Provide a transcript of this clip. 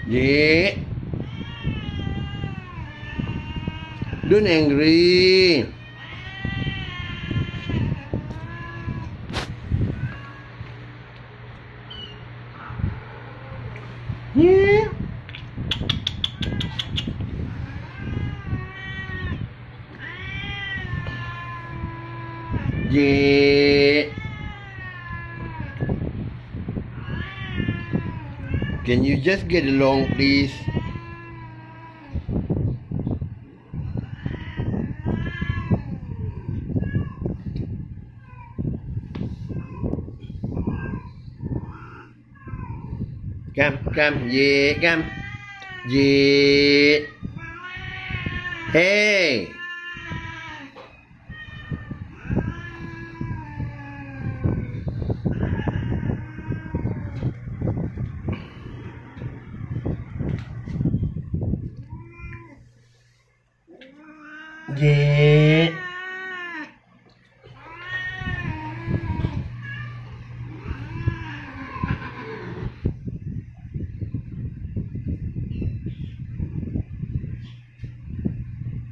Yeah. Don't angry. Yeah. Yeah. Can you just get along, please? Come, yeah, come. Yeah. Hey. Yeah.